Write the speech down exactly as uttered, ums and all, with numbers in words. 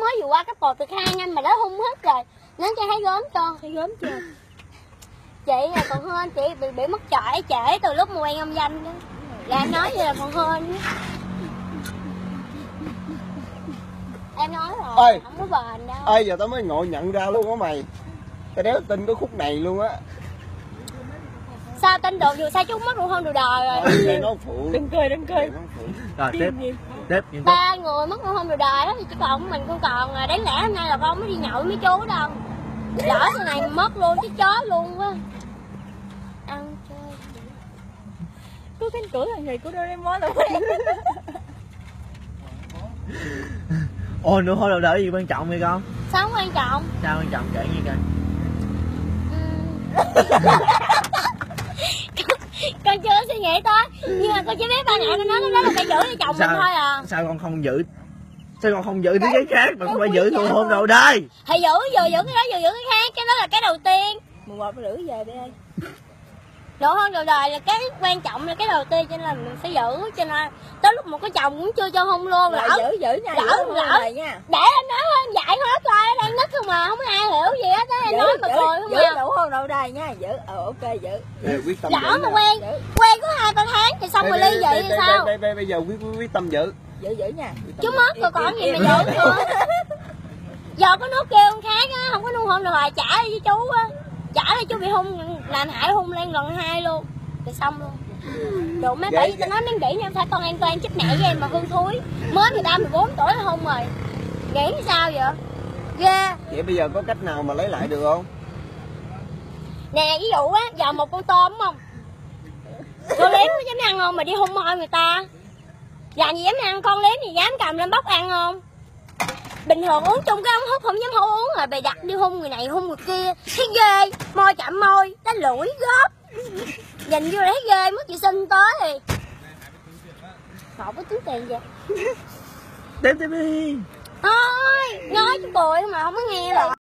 mới vừa qua cái cột từ hai anh mà đã hung hết rồi. Nó cho thấy gớm cho. Thấy gớm chưa? Chị là còn hơn, chị bị, bị mất trọi trễ từ lúc mà quen ông Danh đó. Là em nói vậy là còn hơn đó. Em nói rồi, ơi, không có bền đâu. ơi giờ tao mới ngộ nhận ra luôn á mày. Tao đéo tin có khúc này luôn á. Sao tin được, dù sao chú mất luôn hơn đồ đời rồi. Nghe nó phụ. Đừng cười, đừng cười. Rồi tiếp, tiếp nghiêm túc. Ba người mất luôn hơn đồ đời đó thì chỉ còn mình không còn rồi. Đáng lẽ hôm nay là con mới đi nhậu với mấy chú đâu. Lỡ sau này mất luôn chứ chó luôn quá. Ăn chơi. Có cánh cửa hàng ngày của Doraemon là Ôi nụ hôn đầu đời gì quan trọng vậy con? Sao không quan trọng? Sao quan trọng kể nghe coi. Con chưa suy nghĩ tới, nhưng mà con chỉ biết ba mẹ con nói nó là phải giữ cho chồng sao, mình thôi à. Sao con không giữ? Sao con không giữ cái khác mà con phải giữ nụ hôn đầu đời? Thì giữ vừa giữ cái đó vừa giữ cái khác, cái đó là cái đầu tiên. mười một rưỡi về đi. Nụ hôn đầu đời là cái quan trọng, là cái đầu tiên, cho nên là mình phải giữ. Cho nên tới lúc một cái chồng cũng chưa cho hôn luôn. Lỡ giữ giữ nha, lỡ giữ lỡ này nha. để em nói hơn dạy hết coi, đang nít không mà không ai hiểu gì hết á, em nói mà cười không giữ, à. giữ nụ hôn đầu đời nha, giữ. Ờ ok giữ. Bây quyết tâm Lỡ giữ mà nè. quen quen có hai ba tháng thì xong rồi ly dị thì sao? Bây, bây, bây giờ quyết, quyết, quyết tâm giữ. Giữ giữ nha. Chú mất rồi còn gì mà giữ nữa. Giờ có nước kêu con khác á, không có nuôi hôn rồi trả đi với chú á. Trả đi chú bị hung, làm hại hung lên lần hai luôn. Rồi xong luôn. Đồ mấy bảy tao nói miếng kỹ nha, phải con an toàn chết mẹ với em mà hương thúi. Mới người ta mười bốn tuổi là hung rồi. Nghĩ sao vậy? Ghê. Vậy bây giờ có cách nào mà lấy lại được không? Nè ví dụ á, giờ một con tôm đúng không? Con liếm nó dám ăn không mà đi hung môi người ta? Làm gì dám ăn, con liếm thì dám cầm lên bóc ăn không? Bình thường uống chung cái ống hút không dám hút uống rồi bày đặt đi hung người này hung người kia. Thấy ghê, môi chạm môi, đánh lũi góp. Nhìn vô là thấy ghê, mất vệ sinh tới thì không có túi tiền vậy. Tiếp tiếp đi. Thôi, nói chứ cười mà không có nghe rồi.